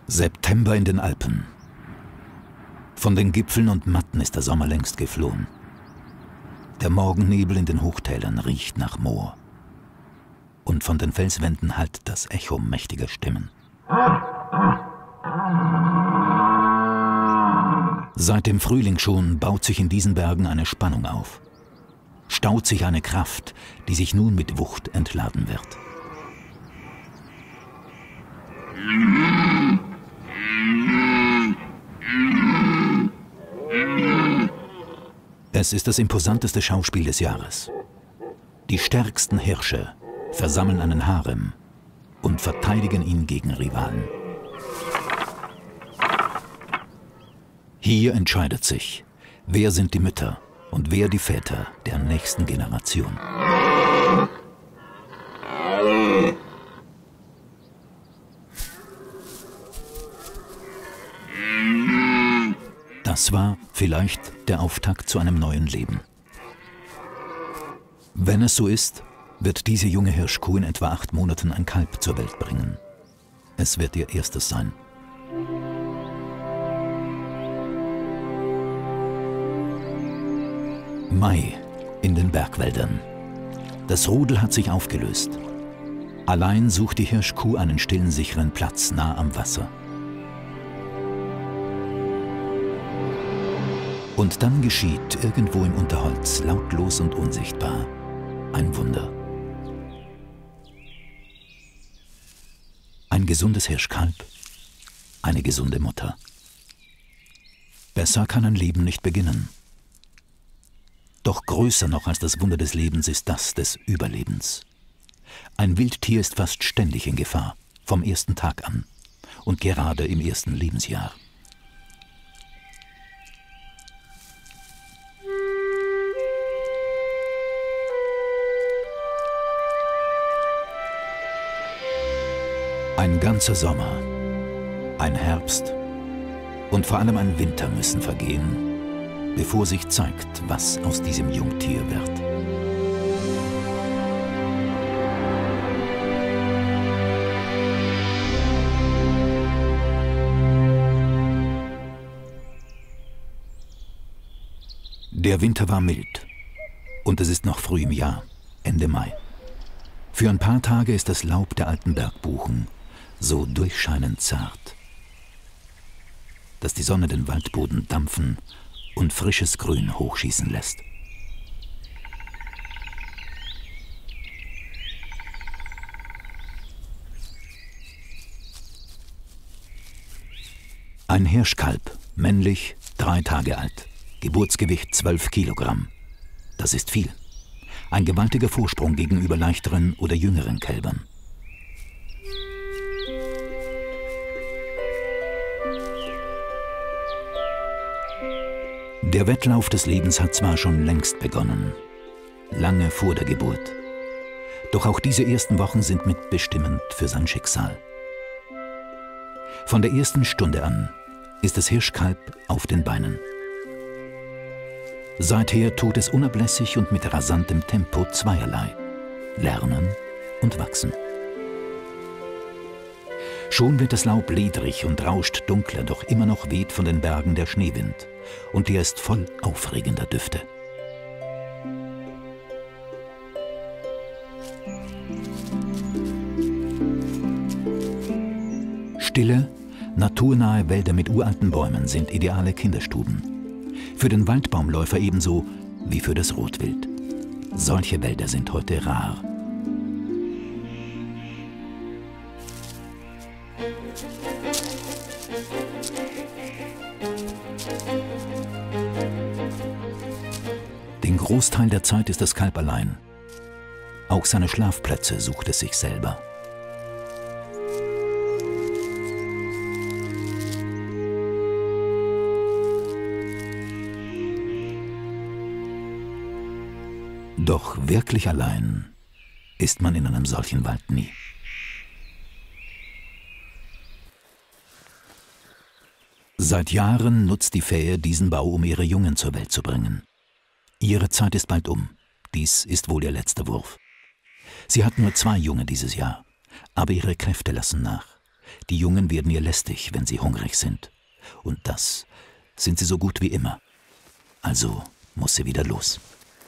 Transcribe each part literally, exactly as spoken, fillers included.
September in den Alpen. Von den Gipfeln und Matten ist der Sommer längst geflohen. Der Morgennebel in den Hochtälern riecht nach Moor. Und von den Felswänden hallt das Echo mächtiger Stimmen. Seit dem Frühling schon baut sich in diesen Bergen eine Spannung auf. Staut sich eine Kraft, die sich nun mit Wucht entladen wird. Es ist das imposanteste Schauspiel des Jahres. Die stärksten Hirsche versammeln einen Harem und verteidigen ihn gegen Rivalen. Hier entscheidet sich, wer sind die Mütter und wer die Väter der nächsten Generation. Das war vielleicht der Auftakt zu einem neuen Leben. Wenn es so ist, wird diese junge Hirschkuh in etwa acht Monaten ein Kalb zur Welt bringen. Es wird ihr erstes sein. Mai in den Bergwäldern. Das Rudel hat sich aufgelöst. Allein sucht die Hirschkuh einen stillen, sicheren Platz nah am Wasser. Und dann geschieht irgendwo im Unterholz, lautlos und unsichtbar, ein Wunder. Ein gesundes Hirschkalb, eine gesunde Mutter. Besser kann ein Leben nicht beginnen. Doch größer noch als das Wunder des Lebens ist das des Überlebens. Ein Wildtier ist fast ständig in Gefahr, vom ersten Tag an und gerade im ersten Lebensjahr. Ein ganzer Sommer, ein Herbst und vor allem ein Winter müssen vergehen, bevor sich zeigt, was aus diesem Jungtier wird. Der Winter war mild und es ist noch früh im Jahr, Ende Mai. Für ein paar Tage ist das Laub der alten Bergbuchen so durchscheinend zart, dass die Sonne den Waldboden dampfen und frisches Grün hochschießen lässt. Ein Hirschkalb, männlich, drei Tage alt, Geburtsgewicht zwölf Kilogramm. Das ist viel. Ein gewaltiger Vorsprung gegenüber leichteren oder jüngeren Kälbern. Der Wettlauf des Lebens hat zwar schon längst begonnen, lange vor der Geburt. Doch auch diese ersten Wochen sind mitbestimmend für sein Schicksal. Von der ersten Stunde an ist das Hirschkalb auf den Beinen. Seither tut es unablässig und mit rasantem Tempo zweierlei: lernen und wachsen. Schon wird das Laub ledrig und rauscht dunkler, doch immer noch weht von den Bergen der Schneewind, und der ist voll aufregender Düfte. Stille, naturnahe Wälder mit uralten Bäumen sind ideale Kinderstuben. Für den Waldbaumläufer ebenso wie für das Rotwild. Solche Wälder sind heute rar. Den Großteil der Zeit ist das Kalb allein. Auch seine Schlafplätze sucht es sich selber. Doch wirklich allein ist man in einem solchen Wald nie. Seit Jahren nutzt die Fähe diesen Bau, um ihre Jungen zur Welt zu bringen. Ihre Zeit ist bald um. Dies ist wohl ihr letzter Wurf. Sie hat nur zwei Junge dieses Jahr, aber ihre Kräfte lassen nach. Die Jungen werden ihr lästig, wenn sie hungrig sind. Und das sind sie so gut wie immer. Also muss sie wieder los.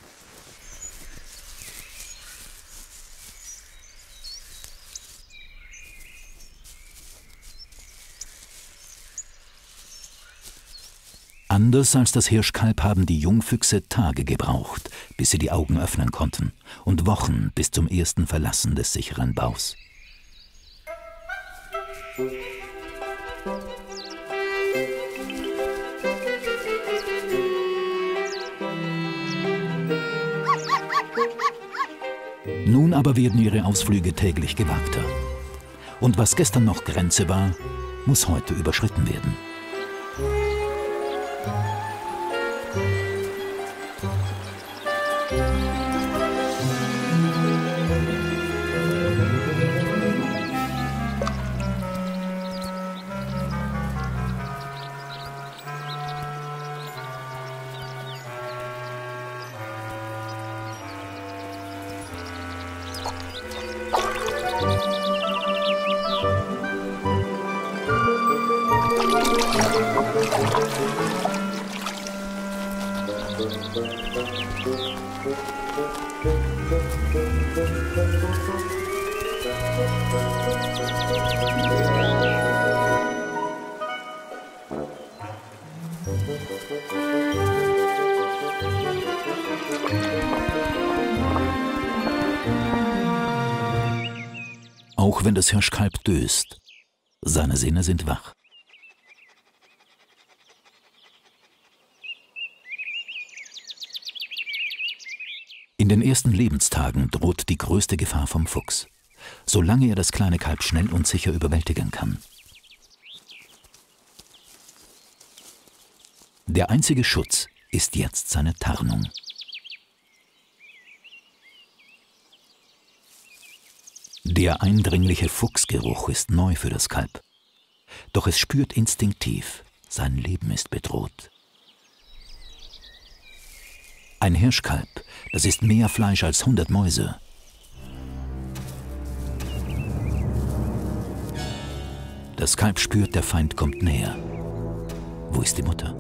Anders als das Hirschkalb haben die Jungfüchse Tage gebraucht, bis sie die Augen öffnen konnten, und Wochen bis zum ersten Verlassen des sicheren Baus. Nun aber werden ihre Ausflüge täglich gewagter. Und was gestern noch Grenze war, muss heute überschritten werden. Auch wenn das Hirschkalb döst, seine Sinne sind wach. In den ersten Lebenstagen droht die größte Gefahr vom Fuchs, solange er das kleine Kalb schnell und sicher überwältigen kann. Der einzige Schutz ist jetzt seine Tarnung. Der eindringliche Fuchsgeruch ist neu für das Kalb. Doch es spürt instinktiv, sein Leben ist bedroht. Ein Hirschkalb, das ist mehr Fleisch als hundert Mäuse. Das Kalb spürt, der Feind kommt näher. Wo ist die Mutter?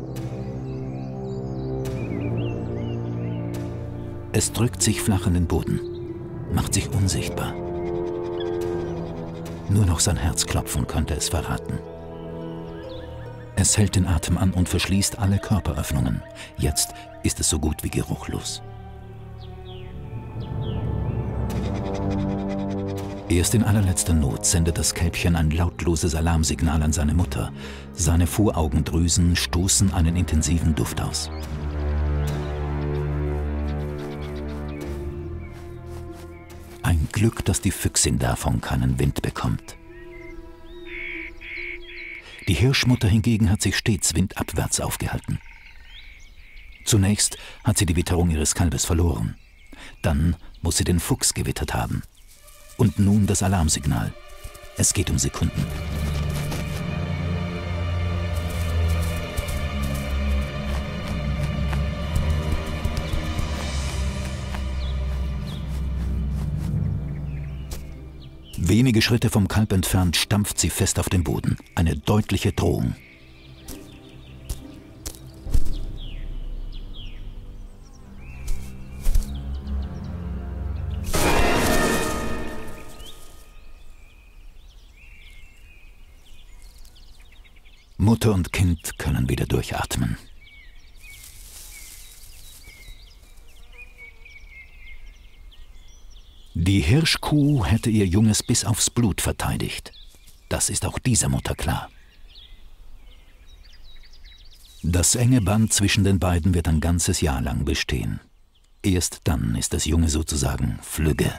Es drückt sich flach an den Boden, macht sich unsichtbar. Nur noch sein Herzklopfen könnte es verraten. Es hält den Atem an und verschließt alle Körperöffnungen. Jetzt ist es so gut wie geruchlos. Erst in allerletzter Not sendet das Kälbchen ein lautloses Alarmsignal an seine Mutter. Seine Voraugendrüsen stoßen einen intensiven Duft aus. Ein Glück, dass die Füchsin davon keinen Wind bekommt. Die Hirschmutter hingegen hat sich stets windabwärts aufgehalten. Zunächst hat sie die Witterung ihres Kalbes verloren. Dann muss sie den Fuchs gewittert haben. Und nun das Alarmsignal. Es geht um Sekunden. Wenige Schritte vom Kalb entfernt stampft sie fest auf den Boden. Eine deutliche Drohung. Mutter und Kind können wieder durchatmen. Die Hirschkuh hätte ihr Junges bis aufs Blut verteidigt. Das ist auch dieser Mutter klar. Das enge Band zwischen den beiden wird ein ganzes Jahr lang bestehen. Erst dann ist das Junge sozusagen flügge.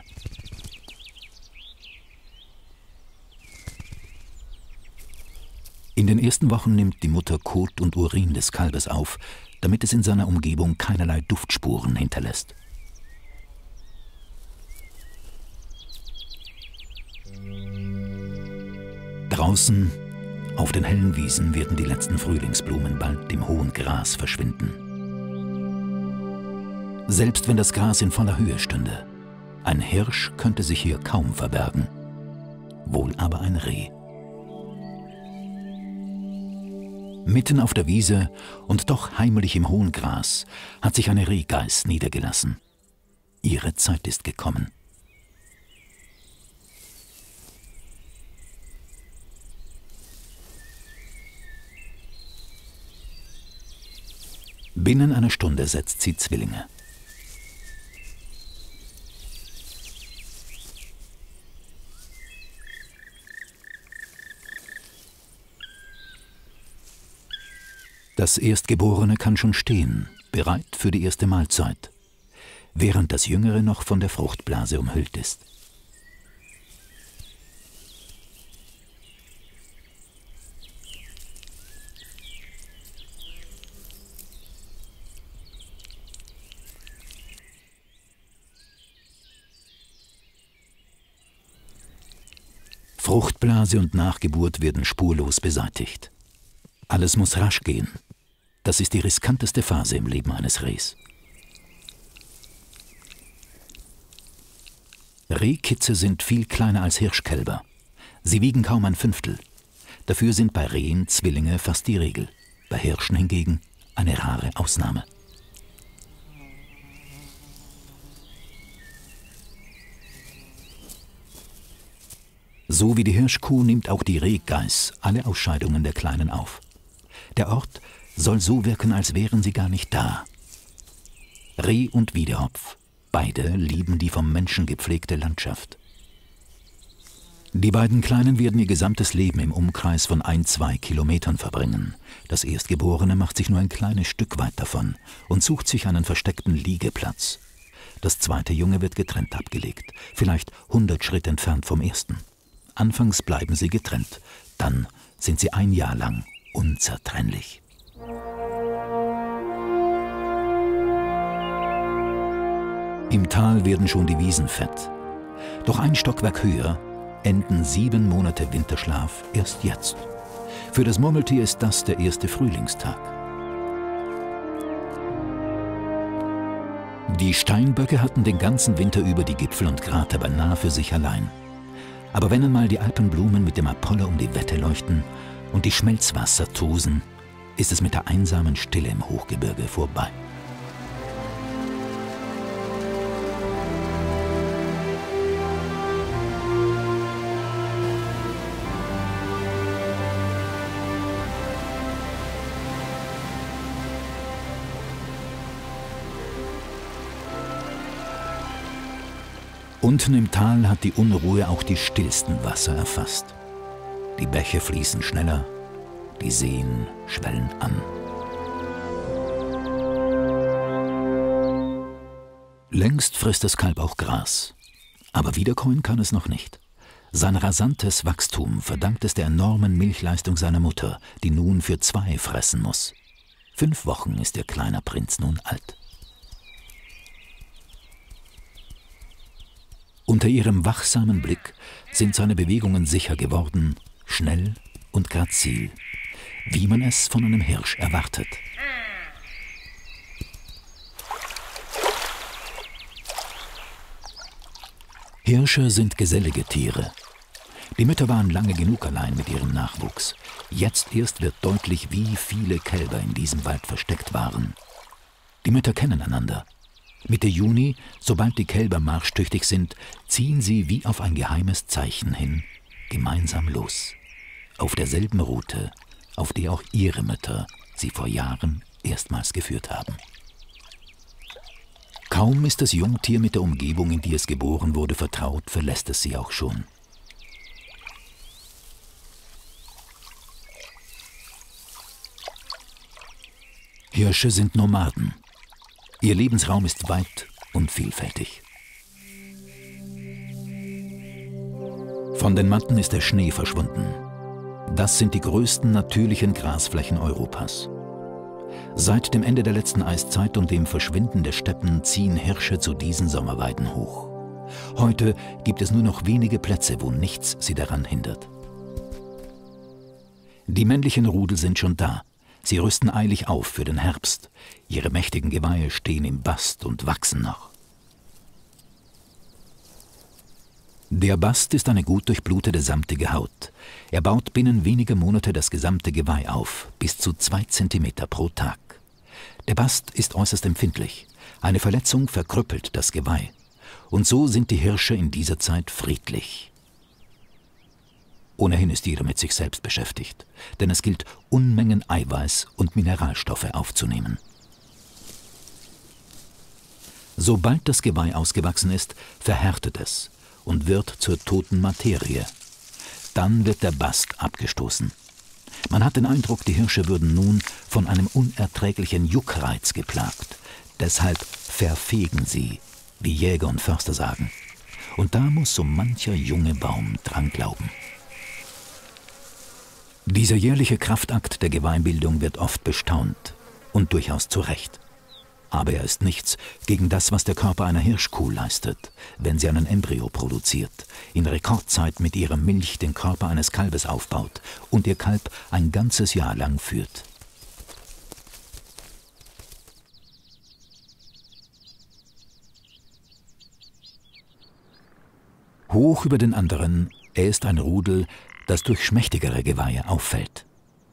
In den ersten Wochen nimmt die Mutter Kot und Urin des Kalbes auf, damit es in seiner Umgebung keinerlei Duftspuren hinterlässt. Draußen, auf den hellen Wiesen, werden die letzten Frühlingsblumen bald im hohen Gras verschwinden. Selbst wenn das Gras in voller Höhe stünde, ein Hirsch könnte sich hier kaum verbergen, wohl aber ein Reh. Mitten auf der Wiese und doch heimlich im hohen Gras hat sich eine Rehgeiß niedergelassen. Ihre Zeit ist gekommen. Binnen einer Stunde setzt sie Zwillinge. Das Erstgeborene kann schon stehen, bereit für die erste Mahlzeit, während das Jüngere noch von der Fruchtblase umhüllt ist. Fruchtblase und Nachgeburt werden spurlos beseitigt. Alles muss rasch gehen. Das ist die riskanteste Phase im Leben eines Rehs. Rehkitze sind viel kleiner als Hirschkälber. Sie wiegen kaum ein Fünftel. Dafür sind bei Rehen Zwillinge fast die Regel. Bei Hirschen hingegen eine rare Ausnahme. So wie die Hirschkuh nimmt auch die Rehgeiß alle Ausscheidungen der Kleinen auf. Der Ort soll so wirken, als wären sie gar nicht da. Reh und Wiedehopf, beide lieben die vom Menschen gepflegte Landschaft. Die beiden Kleinen werden ihr gesamtes Leben im Umkreis von ein, zwei Kilometern verbringen. Das Erstgeborene macht sich nur ein kleines Stück weit davon und sucht sich einen versteckten Liegeplatz. Das zweite Junge wird getrennt abgelegt, vielleicht hundert Schritt entfernt vom ersten. Anfangs bleiben sie getrennt, dann sind sie ein Jahr lang unzertrennlich. Im Tal werden schon die Wiesen fett. Doch ein Stockwerk höher enden sieben Monate Winterschlaf erst jetzt. Für das Murmeltier ist das der erste Frühlingstag. Die Steinböcke hatten den ganzen Winter über die Gipfel und Krater beinahe für sich allein. Aber wenn einmal die Alpenblumen mit dem Apollo um die Wette leuchten und die Schmelzwasser tosen, ist es mit der einsamen Stille im Hochgebirge vorbei. Unten im Tal hat die Unruhe auch die stillsten Wasser erfasst. Die Bäche fließen schneller, die Seen schwellen an. Längst frisst das Kalb auch Gras, aber wiederkommen kann es noch nicht. Sein rasantes Wachstum verdankt es der enormen Milchleistung seiner Mutter, die nun für zwei fressen muss. Fünf Wochen ist ihr kleiner Prinz nun alt. Unter ihrem wachsamen Blick sind seine Bewegungen sicher geworden, schnell und grazil, wie man es von einem Hirsch erwartet. Hirsche sind gesellige Tiere. Die Mütter waren lange genug allein mit ihrem Nachwuchs. Jetzt erst wird deutlich, wie viele Kälber in diesem Wald versteckt waren. Die Mütter kennen einander. Mitte Juni, sobald die Kälber marschtüchtig sind, ziehen sie wie auf ein geheimes Zeichen hin, gemeinsam los. Auf derselben Route, auf der auch ihre Mütter sie vor Jahren erstmals geführt haben. Kaum ist das Jungtier mit der Umgebung, in die es geboren wurde, vertraut, verlässt es sie auch schon. Hirsche sind Nomaden. Ihr Lebensraum ist weit und vielfältig. Von den Matten ist der Schnee verschwunden. Das sind die größten natürlichen Grasflächen Europas. Seit dem Ende der letzten Eiszeit und dem Verschwinden der Steppen ziehen Hirsche zu diesen Sommerweiden hoch. Heute gibt es nur noch wenige Plätze, wo nichts sie daran hindert. Die männlichen Rudel sind schon da. Sie rüsten eilig auf für den Herbst. Ihre mächtigen Geweihe stehen im Bast und wachsen noch. Der Bast ist eine gut durchblutete, samtige Haut. Er baut binnen weniger Monate das gesamte Geweih auf, bis zu zwei Zentimeter pro Tag. Der Bast ist äußerst empfindlich. Eine Verletzung verkrüppelt das Geweih. Und so sind die Hirsche in dieser Zeit friedlich. Ohnehin ist jeder mit sich selbst beschäftigt, denn es gilt, Unmengen Eiweiß und Mineralstoffe aufzunehmen. Sobald das Geweih ausgewachsen ist, verhärtet es und wird zur toten Materie. Dann wird der Bast abgestoßen. Man hat den Eindruck, die Hirsche würden nun von einem unerträglichen Juckreiz geplagt. Deshalb verfegen sie, wie Jäger und Förster sagen. Und da muss so mancher junge Baum dran glauben. Dieser jährliche Kraftakt der Geweihbildung wird oft bestaunt und durchaus zu Recht. Aber er ist nichts gegen das, was der Körper einer Hirschkuh leistet, wenn sie einen Embryo produziert, in Rekordzeit mit ihrer Milch den Körper eines Kalbes aufbaut und ihr Kalb ein ganzes Jahr lang führt. Hoch über den anderen, er ist ein Rudel, das durch schmächtigere Geweihe auffällt.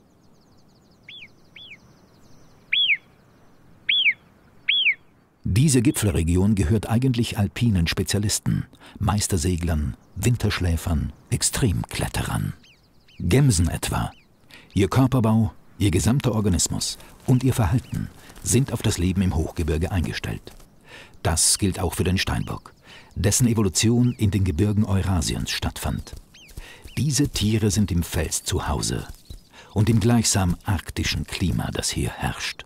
Diese Gipfelregion gehört eigentlich alpinen Spezialisten, Meisterseglern, Winterschläfern, Extremkletterern. Gemsen etwa. Ihr Körperbau, ihr gesamter Organismus und ihr Verhalten sind auf das Leben im Hochgebirge eingestellt. Das gilt auch für den Steinbock, dessen Evolution in den Gebirgen Eurasiens stattfand. Diese Tiere sind im Fels zu Hause und im gleichsam arktischen Klima, das hier herrscht.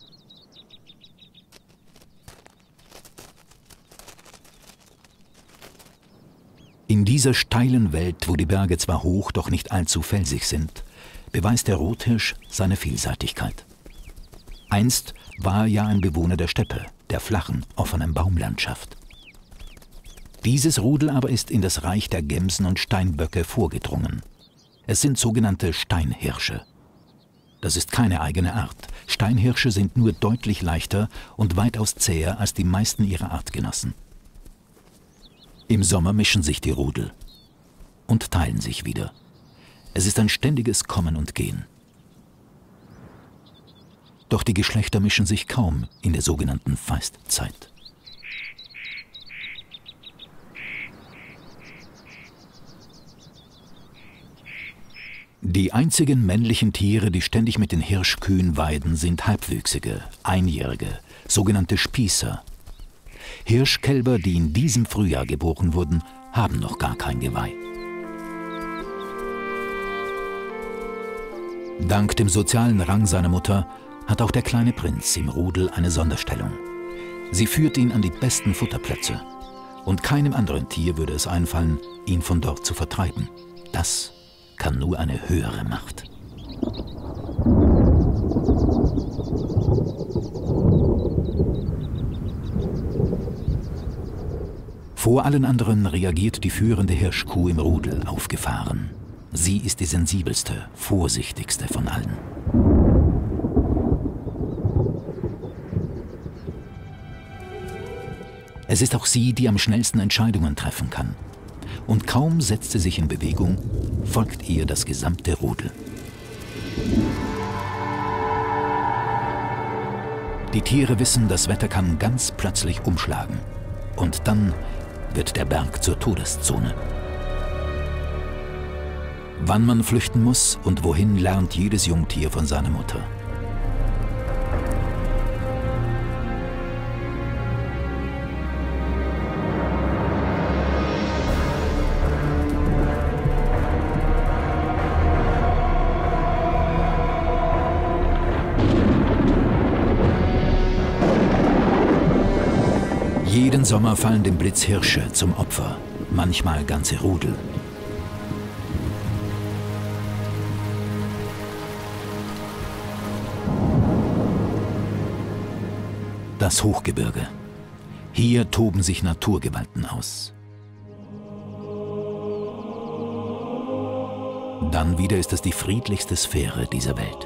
In dieser steilen Welt, wo die Berge zwar hoch, doch nicht allzu felsig sind, beweist der Rothirsch seine Vielseitigkeit. Einst war er ja ein Bewohner der Steppe, der flachen, offenen Baumlandschaft. Dieses Rudel aber ist in das Reich der Gemsen und Steinböcke vorgedrungen. Es sind sogenannte Steinhirsche. Das ist keine eigene Art. Steinhirsche sind nur deutlich leichter und weitaus zäher als die meisten ihrer Artgenossen. Im Sommer mischen sich die Rudel und teilen sich wieder. Es ist ein ständiges Kommen und Gehen. Doch die Geschlechter mischen sich kaum in der sogenannten Feistzeit. Die einzigen männlichen Tiere, die ständig mit den Hirschkühen weiden, sind halbwüchsige, einjährige, sogenannte Spießer. Hirschkälber, die in diesem Frühjahr geboren wurden, haben noch gar kein Geweih. Dank dem sozialen Rang seiner Mutter hat auch der kleine Prinz im Rudel eine Sonderstellung. Sie führt ihn an die besten Futterplätze. Und keinem anderen Tier würde es einfallen, ihn von dort zu vertreiben. Das kann nur eine höhere Macht. Vor allen anderen reagiert die führende Hirschkuh im Rudel aufgefahren. Sie ist die sensibelste, vorsichtigste von allen. Es ist auch sie, die am schnellsten Entscheidungen treffen kann. Und kaum setzt sie sich in Bewegung, folgt ihr das gesamte Rudel. Die Tiere wissen, das Wetter kann ganz plötzlich umschlagen. Und dann wird der Berg zur Todeszone. Wann man flüchten muss und wohin, lernt jedes Jungtier von seiner Mutter. Jeden Sommer fallen dem Blitz Hirsche zum Opfer, manchmal ganze Rudel. Das Hochgebirge. Hier toben sich Naturgewalten aus. Dann wieder ist es die friedlichste Sphäre dieser Welt.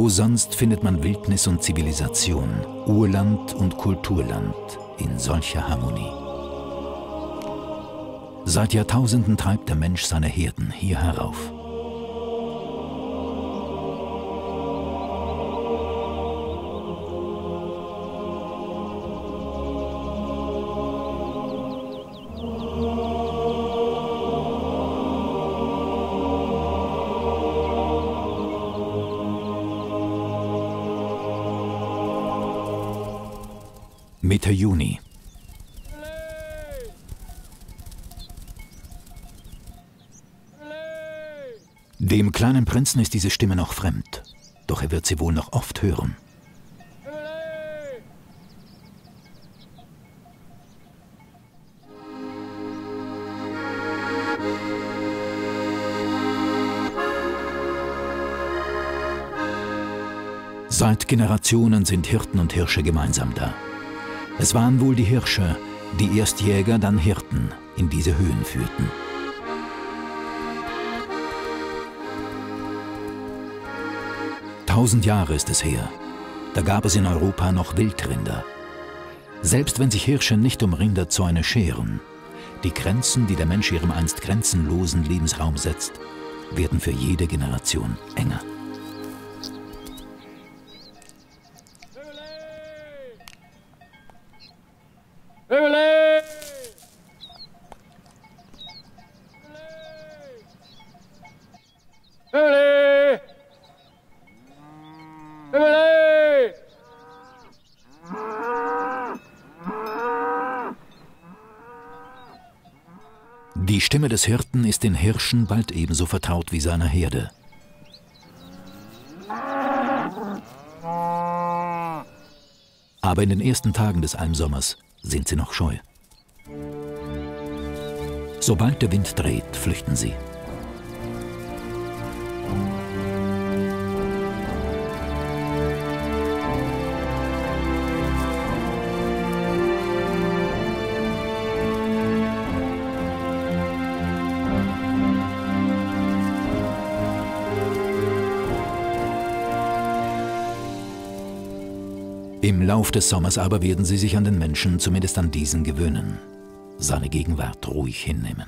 sonst findet man Wildnis und Zivilisation, Urland und Kulturland in solcher Harmonie. Seit Jahrtausenden treibt der Mensch seine Herden hier herauf. Mitte Juni. Dem kleinen Prinzen ist diese Stimme noch fremd, doch er wird sie wohl noch oft hören. Seit Generationen sind Hirten und Hirsche gemeinsam da. Es waren wohl die Hirsche, die erst Jäger, dann Hirten in diese Höhen führten. Tausend Jahre ist es her. Da gab es in Europa noch Wildrinder. Selbst wenn sich Hirsche nicht um Rinderzäune scheren, die Grenzen, die der Mensch ihrem einst grenzenlosen Lebensraum setzt, werden für jede Generation enger. Die Stimme des Hirten ist den Hirschen bald ebenso vertraut wie seiner Herde. Aber in den ersten Tagen des Almsommers sind sie noch scheu. Sobald der Wind dreht, flüchten sie. Im Lauf des Sommers aber werden sie sich an den Menschen, zumindest an diesen, gewöhnen, seine Gegenwart ruhig hinnehmen.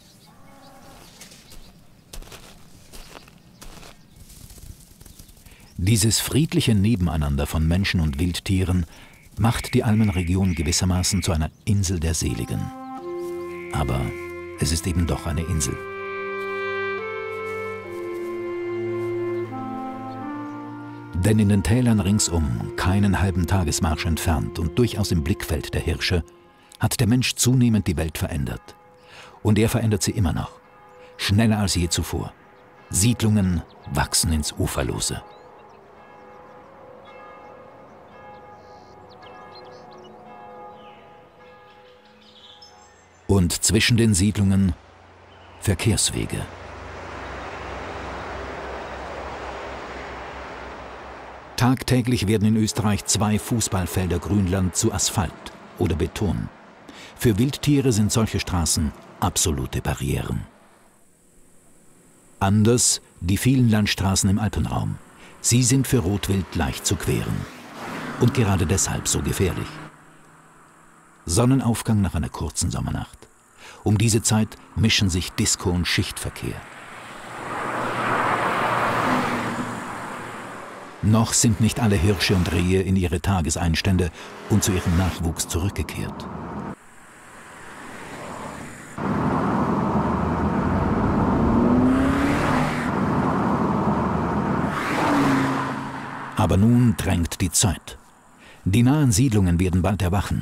Dieses friedliche Nebeneinander von Menschen und Wildtieren macht die Almenregion gewissermaßen zu einer Insel der Seligen. Aber es ist eben doch eine Insel. Denn in den Tälern ringsum, keinen halben Tagesmarsch entfernt und durchaus im Blickfeld der Hirsche, hat der Mensch zunehmend die Welt verändert. Und er verändert sie immer noch, schneller als je zuvor. Siedlungen wachsen ins Uferlose. Und zwischen den Siedlungen Verkehrswege. Tagtäglich werden in Österreich zwei Fußballfelder Grünland zu Asphalt oder Beton. Für Wildtiere sind solche Straßen absolute Barrieren. Anders die vielen Landstraßen im Alpenraum. Sie sind für Rotwild leicht zu queren. Und gerade deshalb so gefährlich. Sonnenaufgang nach einer kurzen Sommernacht. Um diese Zeit mischen sich Disco- und Schichtverkehr. Noch sind nicht alle Hirsche und Rehe in ihre Tageseinstände und zu ihrem Nachwuchs zurückgekehrt. Aber nun drängt die Zeit. Die nahen Siedlungen werden bald erwachen.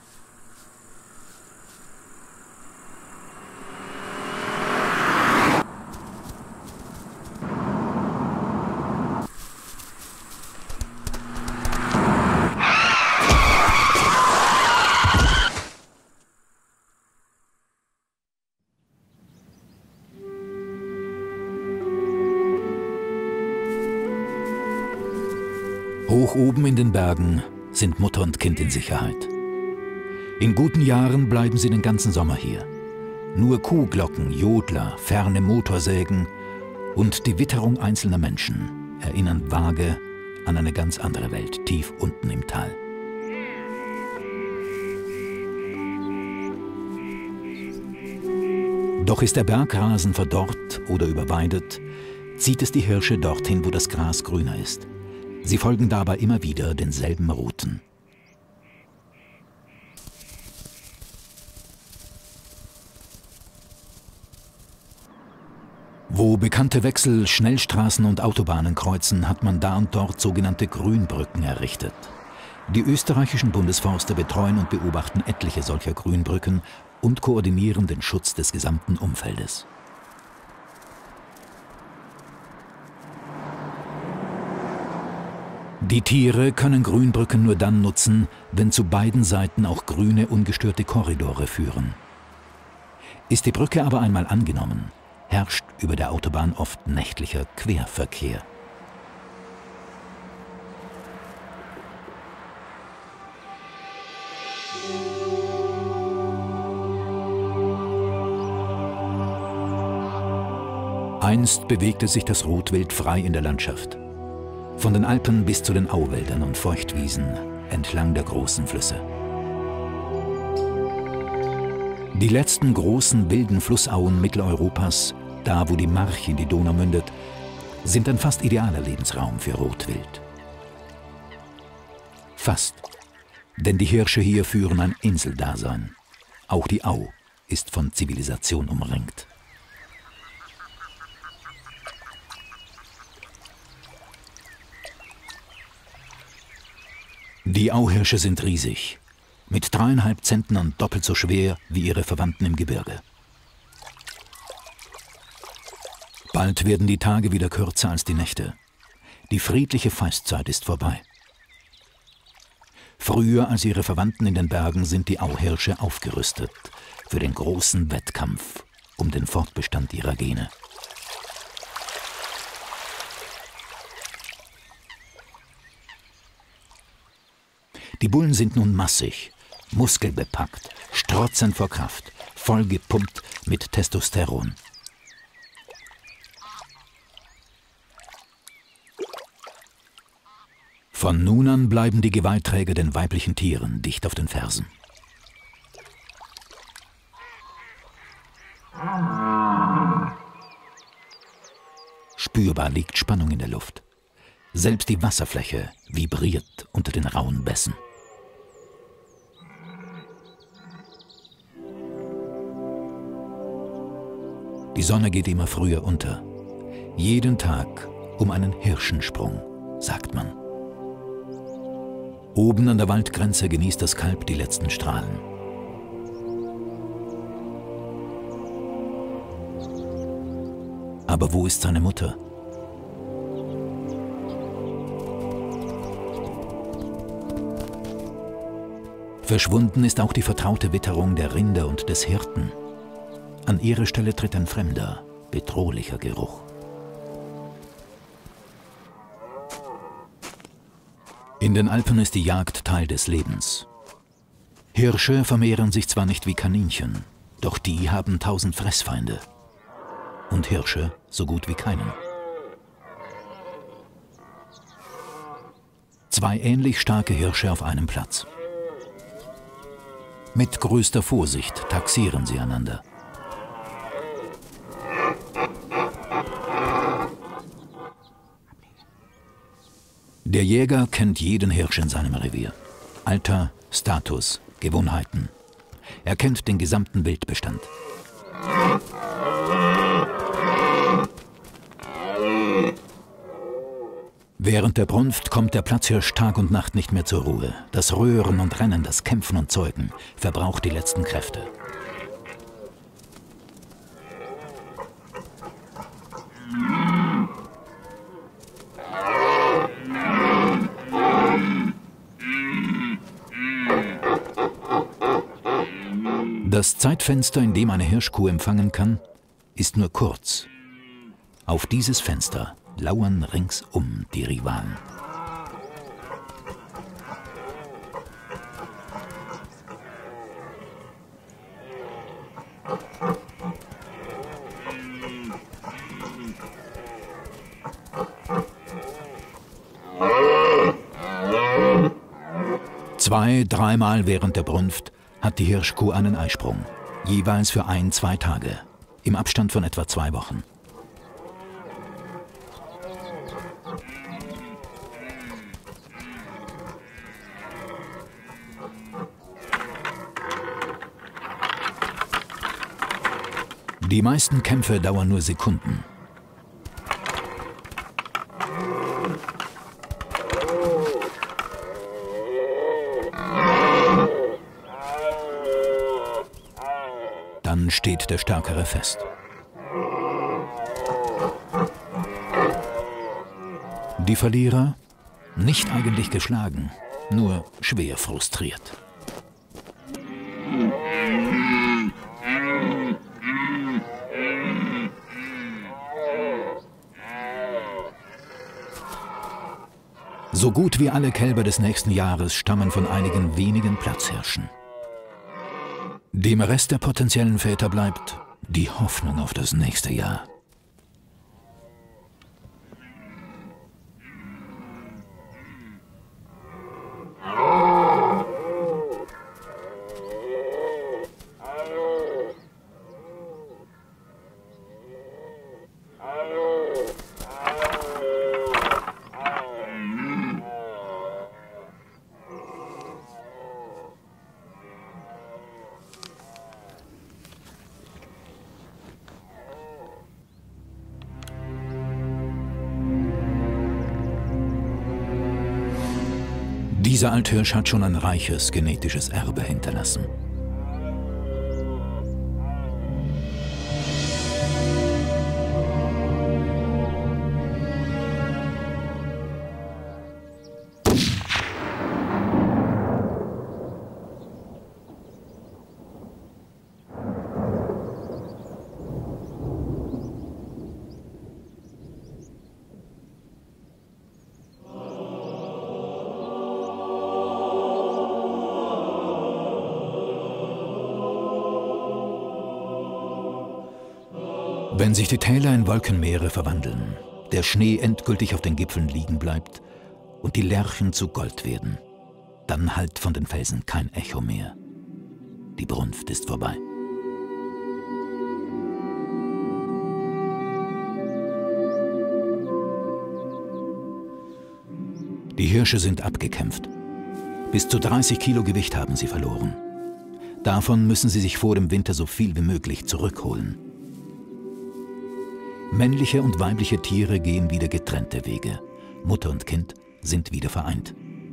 Hoch oben in den Bergen sind Mutter und Kind in Sicherheit. In guten Jahren bleiben sie den ganzen Sommer hier. Nur Kuhglocken, Jodler, ferne Motorsägen und die Witterung einzelner Menschen erinnern vage an eine ganz andere Welt, tief unten im Tal. Doch ist der Bergrasen verdorrt oder überweidet, zieht es die Hirsche dorthin, wo das Gras grüner ist. Sie folgen dabei immer wieder denselben Routen. Wo bekannte Wechsel, Schnellstraßen und Autobahnen kreuzen, hat man da und dort sogenannte Grünbrücken errichtet. Die österreichischen Bundesforste betreuen und beobachten etliche solcher Grünbrücken und koordinieren den Schutz des gesamten Umfeldes. Die Tiere können Grünbrücken nur dann nutzen, wenn zu beiden Seiten auch grüne, ungestörte Korridore führen. Ist die Brücke aber einmal angenommen, herrscht über der Autobahn oft nächtlicher Querverkehr. Einst bewegte sich das Rotwild frei in der Landschaft. Von den Alpen bis zu den Auwäldern und Feuchtwiesen entlang der großen Flüsse. Die letzten großen wilden Flussauen Mitteleuropas, da wo die March in die Donau mündet, sind ein fast idealer Lebensraum für Rotwild. Fast, denn die Hirsche hier führen ein Inseldasein. Auch die Au ist von Zivilisation umringt. Die Auhirsche sind riesig, mit dreieinhalb Zentnern doppelt so schwer wie ihre Verwandten im Gebirge. Bald werden die Tage wieder kürzer als die Nächte. Die friedliche Feistzeit ist vorbei. Früher als ihre Verwandten in den Bergen sind die Auhirsche aufgerüstet für den großen Wettkampf um den Fortbestand ihrer Gene. Die Bullen sind nun massig, muskelbepackt, strotzend vor Kraft, vollgepumpt mit Testosteron. Von nun an bleiben die Geweihträger den weiblichen Tieren dicht auf den Fersen. Spürbar liegt Spannung in der Luft. Selbst die Wasserfläche vibriert unter den rauen Bässen. Die Sonne geht immer früher unter. Jeden Tag um einen Hirschensprung, sagt man. Oben an der Waldgrenze genießt das Kalb die letzten Strahlen. Aber wo ist seine Mutter? Verschwunden ist auch die vertraute Witterung der Rinder und des Hirten. An ihre Stelle tritt ein fremder, bedrohlicher Geruch. In den Alpen ist die Jagd Teil des Lebens. Hirsche vermehren sich zwar nicht wie Kaninchen, doch die haben tausend Fressfeinde. Und Hirsche so gut wie keinen. Zwei ähnlich starke Hirsche auf einem Platz. Mit größter Vorsicht taxieren sie einander. Der Jäger kennt jeden Hirsch in seinem Revier. Alter, Status, Gewohnheiten. Er kennt den gesamten Wildbestand. Während der Brunft kommt der Platzhirsch Tag und Nacht nicht mehr zur Ruhe. Das Röhren und Rennen, das Kämpfen und Zeugen verbraucht die letzten Kräfte. Das Zeitfenster, in dem eine Hirschkuh empfangen kann, ist nur kurz. Auf dieses Fenster lauern ringsum die Rivalen. Oh. Zwei, dreimal während der Brunft hat die Hirschkuh einen Eisprung, jeweils für ein, zwei Tage, im Abstand von etwa zwei Wochen. Die meisten Kämpfe dauern nur Sekunden. Dann steht der Stärkere fest. Die Verlierer? Nicht eigentlich geschlagen, nur schwer frustriert. So gut wie alle Kälber des nächsten Jahres stammen von einigen wenigen Platzhirschen. Dem Rest der potenziellen Väter bleibt die Hoffnung auf das nächste Jahr. Dieser Althirsch hat schon ein reiches genetisches Erbe hinterlassen. Wenn sich die Täler in Wolkenmeere verwandeln, der Schnee endgültig auf den Gipfeln liegen bleibt und die Lerchen zu Gold werden, dann hallt von den Felsen kein Echo mehr. Die Brunft ist vorbei. Die Hirsche sind abgekämpft. Bis zu dreißig Kilo Gewicht haben sie verloren. Davon müssen sie sich vor dem Winter so viel wie möglich zurückholen. Männliche und weibliche Tiere gehen wieder getrennte Wege. Mutter und Kind sind wieder vereint.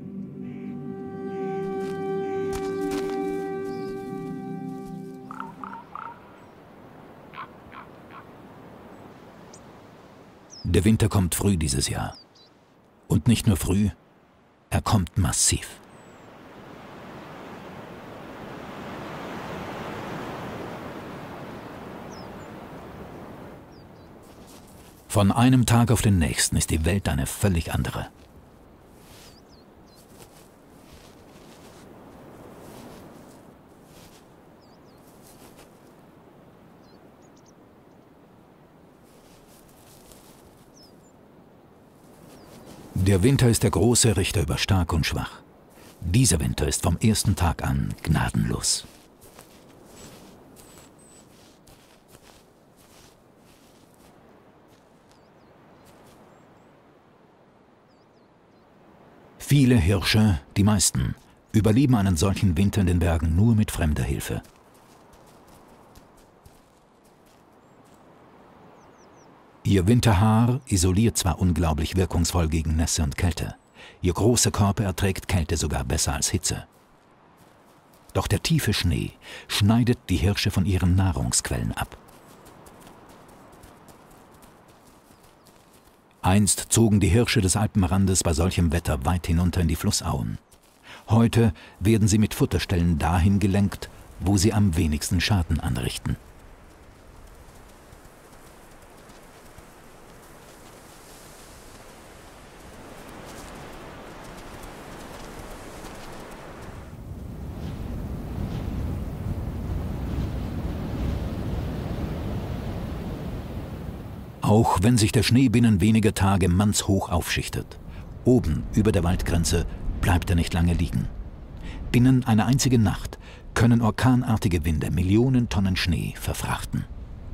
Der Winter kommt früh dieses Jahr. Und nicht nur früh, er kommt massiv. Von einem Tag auf den nächsten ist die Welt eine völlig andere. Der Winter ist der große Richter über stark und schwach. Dieser Winter ist vom ersten Tag an gnadenlos. Viele Hirsche, die meisten, überleben einen solchen Winter in den Bergen nur mit fremder Hilfe. Ihr Winterhaar isoliert zwar unglaublich wirkungsvoll gegen Nässe und Kälte, ihr großer Körper erträgt Kälte sogar besser als Hitze. Doch der tiefe Schnee schneidet die Hirsche von ihren Nahrungsquellen ab. Einst zogen die Hirsche des Alpenrandes bei solchem Wetter weit hinunter in die Flussauen. Heute werden sie mit Futterstellen dahin gelenkt, wo sie am wenigsten Schaden anrichten. Auch wenn sich der Schnee binnen weniger Tage mannshoch aufschichtet, oben über der Waldgrenze bleibt er nicht lange liegen. Binnen einer einzigen Nacht können orkanartige Winde Millionen Tonnen Schnee verfrachten.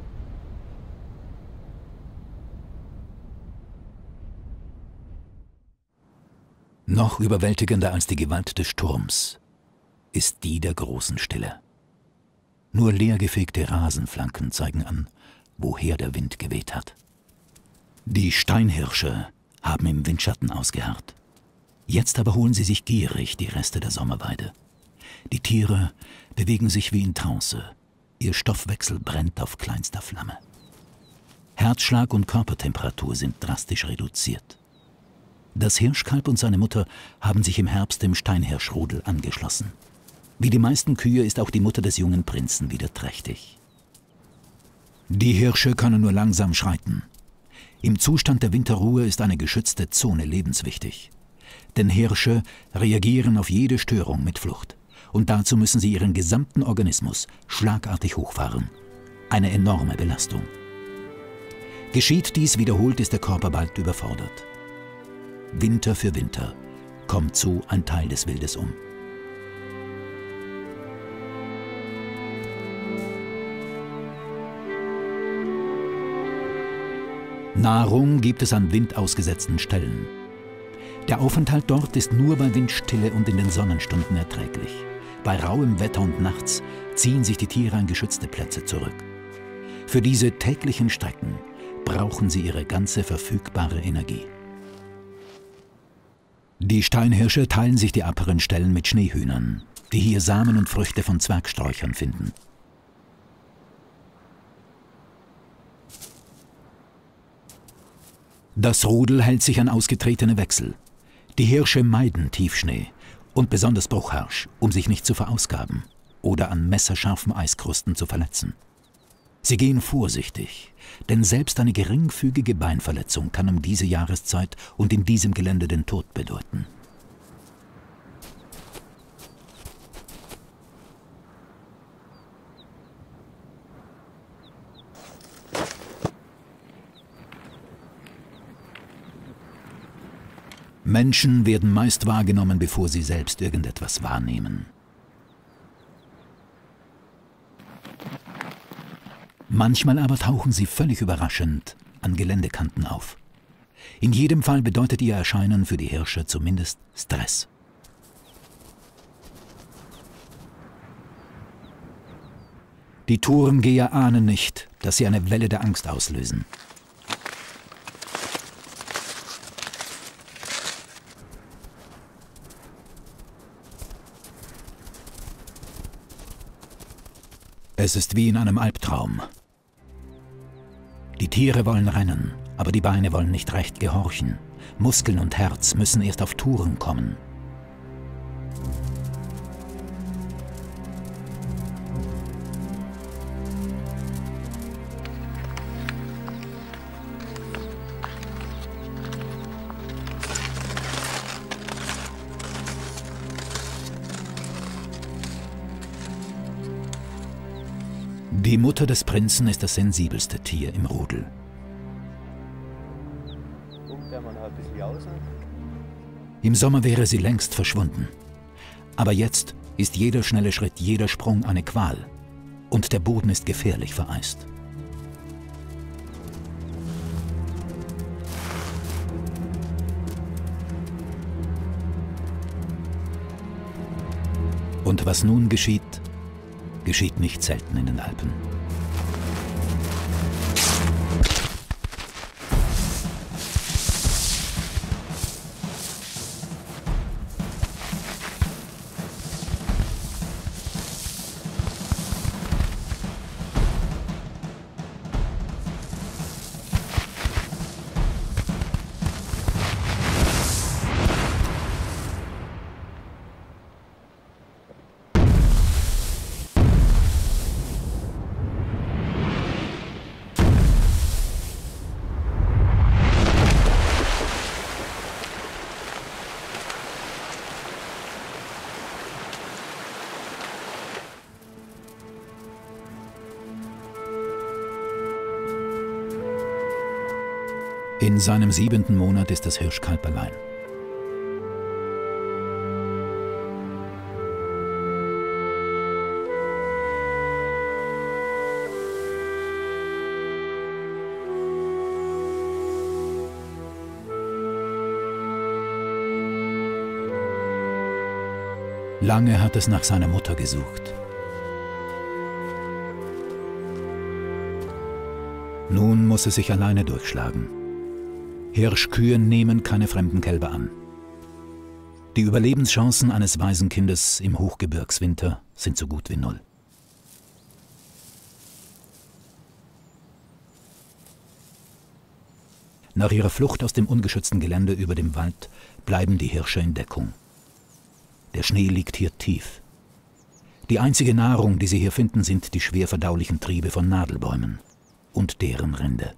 Noch überwältigender als die Gewalt des Sturms ist die der großen Stille. Nur leergefegte Rasenflanken zeigen an, woher der Wind geweht hat. Die Steinhirsche haben im Windschatten ausgeharrt. Jetzt aber holen sie sich gierig die Reste der Sommerweide. Die Tiere bewegen sich wie in Trance. Ihr Stoffwechsel brennt auf kleinster Flamme. Herzschlag und Körpertemperatur sind drastisch reduziert. Das Hirschkalb und seine Mutter haben sich im Herbst dem Steinhirschrudel angeschlossen. Wie die meisten Kühe ist auch die Mutter des jungen Prinzen wieder trächtig. Die Hirsche können nur langsam schreiten. Im Zustand der Winterruhe ist eine geschützte Zone lebenswichtig. Denn Hirsche reagieren auf jede Störung mit Flucht. Und dazu müssen sie ihren gesamten Organismus schlagartig hochfahren. Eine enorme Belastung. Geschieht dies wiederholt, ist der Körper bald überfordert. Winter für Winter kommt so ein Teil des Wildes um. Nahrung gibt es an windausgesetzten Stellen. Der Aufenthalt dort ist nur bei Windstille und in den Sonnenstunden erträglich. Bei rauem Wetter und nachts ziehen sich die Tiere an geschützte Plätze zurück. Für diese täglichen Strecken brauchen sie ihre ganze verfügbare Energie. Die Steinhirsche teilen sich die aberen Stellen mit Schneehühnern, die hier Samen und Früchte von Zwergsträuchern finden. Das Rudel hält sich an ausgetretene Wechsel. Die Hirsche meiden Tiefschnee und besonders bruchharsch, um sich nicht zu verausgaben oder an messerscharfen Eiskrusten zu verletzen. Sie gehen vorsichtig, denn selbst eine geringfügige Beinverletzung kann um diese Jahreszeit und in diesem Gelände den Tod bedeuten. Menschen werden meist wahrgenommen, bevor sie selbst irgendetwas wahrnehmen. Manchmal aber tauchen sie völlig überraschend an Geländekanten auf. In jedem Fall bedeutet ihr Erscheinen für die Hirsche zumindest Stress. Die Tourengeher ahnen nicht, dass sie eine Welle der Angst auslösen. Es ist wie in einem Albtraum. Die Tiere wollen rennen, aber die Beine wollen nicht recht gehorchen. Muskeln und Herz müssen erst auf Touren kommen. Die Mutter des Prinzen ist das sensibelste Tier im Rudel. Im Sommer wäre sie längst verschwunden. Aber jetzt ist jeder schnelle Schritt, jeder Sprung eine Qual. Und der Boden ist gefährlich vereist. Und was nun geschieht, geschieht nicht selten in den Alpen. In seinem siebenten Monat ist das Hirschkalb allein. Lange hat es nach seiner Mutter gesucht. Nun muss es sich alleine durchschlagen. Hirschkühe nehmen keine fremden Kälber an. Die Überlebenschancen eines Waisenkindes im Hochgebirgswinter sind so gut wie null. Nach ihrer Flucht aus dem ungeschützten Gelände über dem Wald bleiben die Hirsche in Deckung. Der Schnee liegt hier tief. Die einzige Nahrung, die sie hier finden, sind die schwer verdaulichen Triebe von Nadelbäumen und deren Rinde.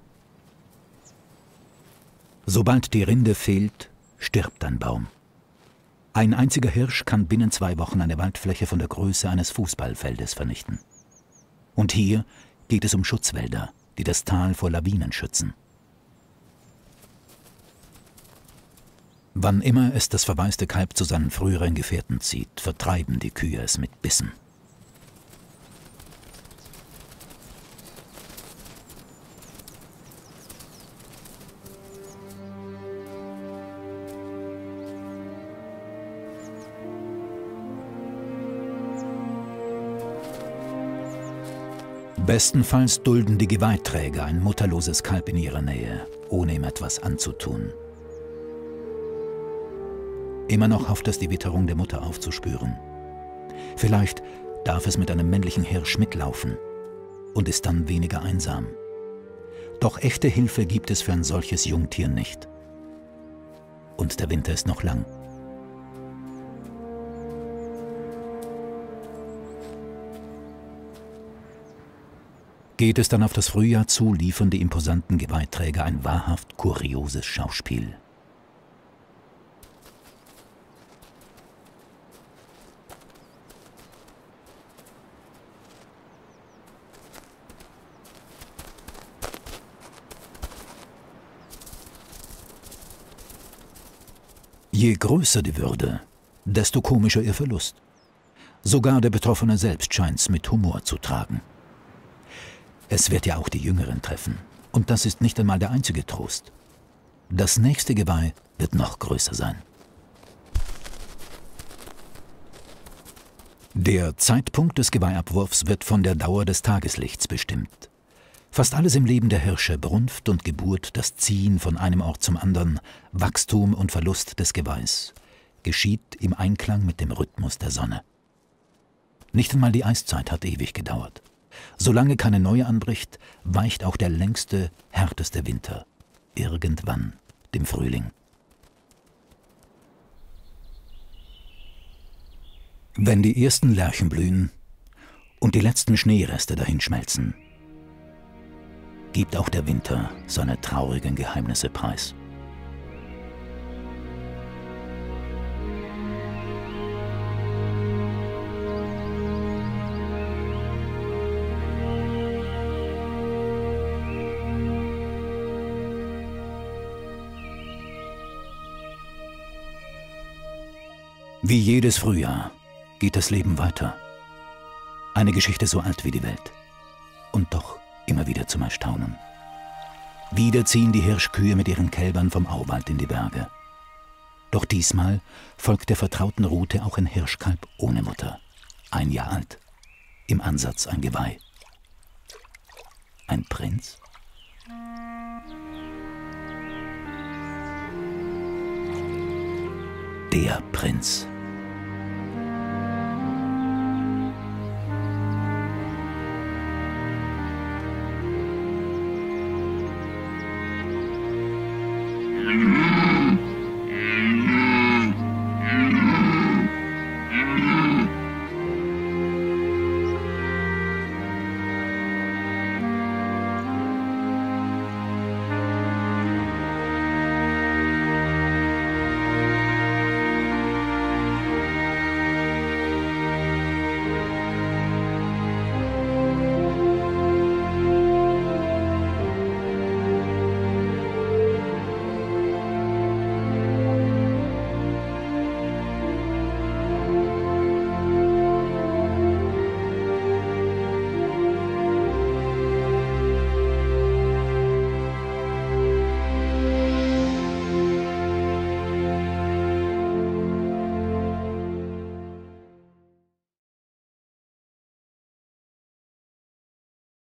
Sobald die Rinde fehlt, stirbt ein Baum. Ein einziger Hirsch kann binnen zwei Wochen eine Waldfläche von der Größe eines Fußballfeldes vernichten. Und hier geht es um Schutzwälder, die das Tal vor Lawinen schützen. Wann immer es das verwaiste Kalb zu seinen früheren Gefährten zieht, vertreiben die Kühe es mit Bissen. Bestenfalls dulden die Geweihträger ein mutterloses Kalb in ihrer Nähe, ohne ihm etwas anzutun. Immer noch hofft es, die Witterung der Mutter aufzuspüren. Vielleicht darf es mit einem männlichen Hirsch mitlaufen und ist dann weniger einsam. Doch echte Hilfe gibt es für ein solches Jungtier nicht. Und der Winter ist noch lang. Geht es dann auf das Frühjahr zu, liefern die imposanten Geweihträger ein wahrhaft kurioses Schauspiel. Je größer die Würde, desto komischer ihr Verlust. Sogar der Betroffene selbst scheint's mit Humor zu tragen. Es wird ja auch die Jüngeren treffen. Und das ist nicht einmal der einzige Trost. Das nächste Geweih wird noch größer sein. Der Zeitpunkt des Geweihabwurfs wird von der Dauer des Tageslichts bestimmt. Fast alles im Leben der Hirsche, Brunft und Geburt, das Ziehen von einem Ort zum anderen, Wachstum und Verlust des Geweihs, geschieht im Einklang mit dem Rhythmus der Sonne. Nicht einmal die Eiszeit hat ewig gedauert. Solange keine neue anbricht, weicht auch der längste, härteste Winter irgendwann dem Frühling. Wenn die ersten Lärchen blühen und die letzten Schneereste dahinschmelzen, gibt auch der Winter seine traurigen Geheimnisse preis. Wie jedes Frühjahr geht das Leben weiter. Eine Geschichte so alt wie die Welt. Und doch immer wieder zum Erstaunen. Wieder ziehen die Hirschkühe mit ihren Kälbern vom Auwald in die Berge. Doch diesmal folgt der vertrauten Route auch ein Hirschkalb ohne Mutter. Ein Jahr alt. Im Ansatz ein Geweih. Ein Prinz? Der Prinz.